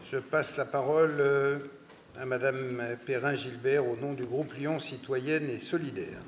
Je passe la parole à Madame Perrin-Gilbert au nom du groupe Lyon Citoyenne et Solidaire.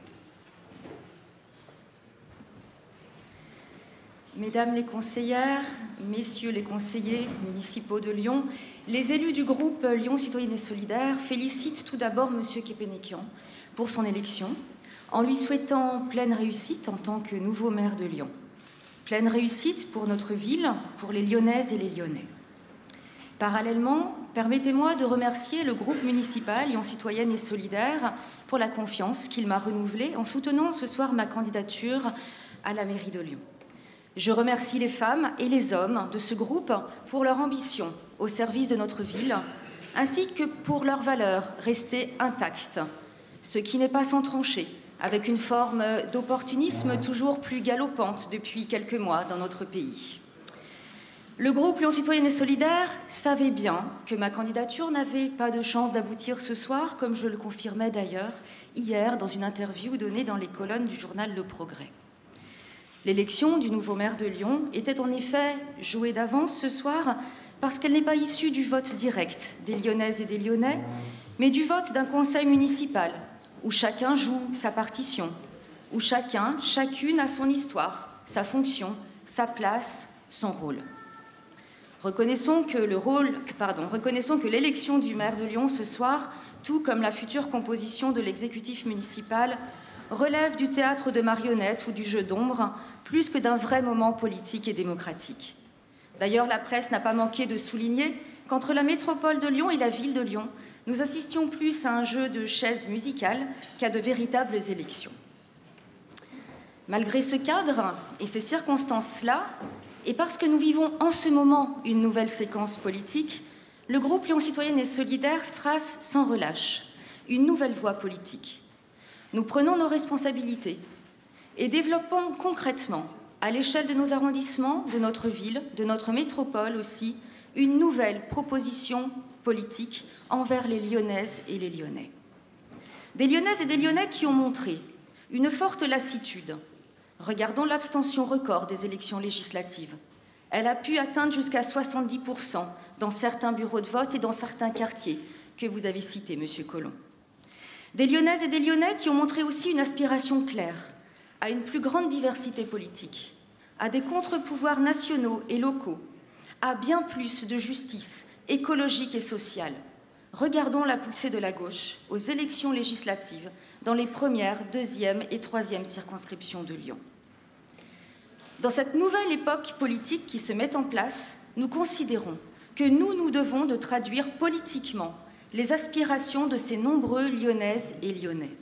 Mesdames les conseillères, Messieurs les conseillers municipaux de Lyon, les élus du groupe Lyon Citoyenne et Solidaire félicitent tout d'abord M. Kepenekian pour son élection, en lui souhaitant pleine réussite en tant que nouveau maire de Lyon. Pleine réussite pour notre ville, pour les Lyonnaises et les Lyonnais. Parallèlement, permettez-moi de remercier le groupe municipal Lyon Citoyenne et Solidaire pour la confiance qu'il m'a renouvelée en soutenant ce soir ma candidature à la mairie de Lyon. Je remercie les femmes et les hommes de ce groupe pour leur ambition au service de notre ville, ainsi que pour leurs valeurs restées intactes, ce qui n'est pas sans trancher, avec une forme d'opportunisme toujours plus galopante depuis quelques mois dans notre pays. Le groupe Lyon Citoyenne et Solidaire savait bien que ma candidature n'avait pas de chance d'aboutir ce soir, comme je le confirmais d'ailleurs hier dans une interview donnée dans les colonnes du journal Le Progrès. L'élection du nouveau maire de Lyon était en effet jouée d'avance ce soir parce qu'elle n'est pas issue du vote direct des Lyonnaises et des Lyonnais, mais du vote d'un conseil municipal où chacun joue sa partition, où chacune a son histoire, sa fonction, sa place, son rôle. Reconnaissons que l'élection du maire de Lyon ce soir, tout comme la future composition de l'exécutif municipal, relève du théâtre de marionnettes ou du jeu d'ombre, plus que d'un vrai moment politique et démocratique. D'ailleurs, la presse n'a pas manqué de souligner qu'entre la métropole de Lyon et la ville de Lyon, nous assistions plus à un jeu de chaises musicales qu'à de véritables élections. Malgré ce cadre et ces circonstances-là, et parce que nous vivons en ce moment une nouvelle séquence politique, le groupe Lyon Citoyenne et Solidaire trace sans relâche une nouvelle voie politique. Nous prenons nos responsabilités et développons concrètement, à l'échelle de nos arrondissements, de notre ville, de notre métropole aussi, une nouvelle proposition politique envers les Lyonnaises et les Lyonnais. Des Lyonnaises et des Lyonnais qui ont montré une forte lassitude. Regardons l'abstention record des élections législatives. Elle a pu atteindre jusqu'à 70% dans certains bureaux de vote et dans certains quartiers que vous avez cités, Monsieur Collomb. Des Lyonnaises et des Lyonnais qui ont montré aussi une aspiration claire à une plus grande diversité politique, à des contre-pouvoirs nationaux et locaux, à bien plus de justice écologique et sociale. Regardons la poussée de la gauche aux élections législatives dans les premières, deuxième et troisième circonscriptions de Lyon. Dans cette nouvelle époque politique qui se met en place, nous considérons que nous devons de traduire politiquement les aspirations de ces nombreux Lyonnaises et Lyonnais.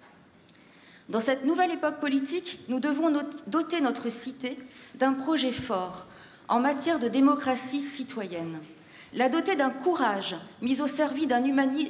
Dans cette nouvelle époque politique, nous devons doter notre cité d'un projet fort en matière de démocratie citoyenne, la doter d'un courage mis au service d'un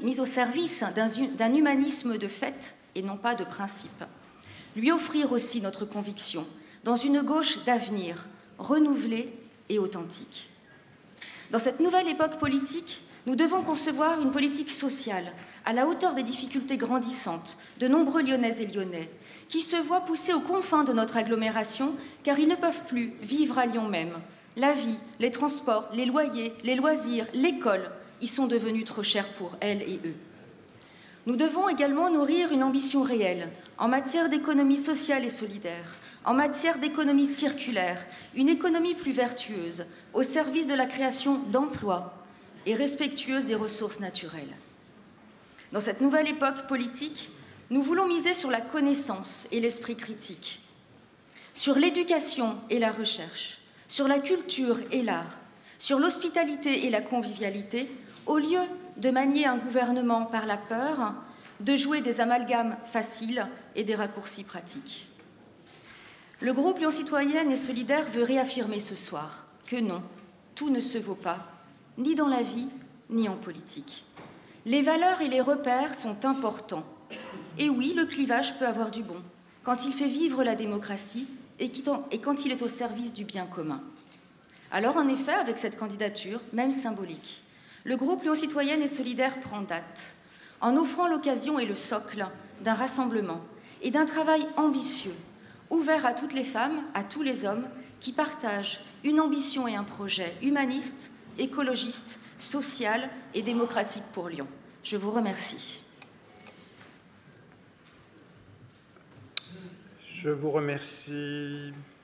humanisme de fait et non pas de principe, lui offrir aussi notre conviction dans une gauche d'avenir, renouvelée et authentique. Dans cette nouvelle époque politique, nous devons concevoir une politique sociale à la hauteur des difficultés grandissantes de nombreux Lyonnaises et Lyonnais qui se voient poussés aux confins de notre agglomération car ils ne peuvent plus vivre à Lyon même. La vie, les transports, les loyers, les loisirs, l'école y sont devenus trop chers pour elles et eux. Nous devons également nourrir une ambition réelle en matière d'économie sociale et solidaire, en matière d'économie circulaire, une économie plus vertueuse, au service de la création d'emplois et respectueuse des ressources naturelles. Dans cette nouvelle époque politique, nous voulons miser sur la connaissance et l'esprit critique, sur l'éducation et la recherche, sur la culture et l'art, sur l'hospitalité et la convivialité, au lieu de manier un gouvernement par la peur, de jouer des amalgames faciles et des raccourcis pratiques. Le groupe Lyon Citoyenne et Solidaire veut réaffirmer ce soir que non, tout ne se vaut pas, ni dans la vie, ni en politique. Les valeurs et les repères sont importants. Et oui, le clivage peut avoir du bon, quand il fait vivre la démocratie et quand il est au service du bien commun. Alors, en effet, avec cette candidature, même symbolique, le groupe Lyon Citoyenne et Solidaire prend date, en offrant l'occasion et le socle d'un rassemblement et d'un travail ambitieux, ouvert à toutes les femmes, à tous les hommes, qui partagent une ambition et un projet humaniste écologiste, sociale et démocratique pour Lyon. Je vous remercie. Je vous remercie.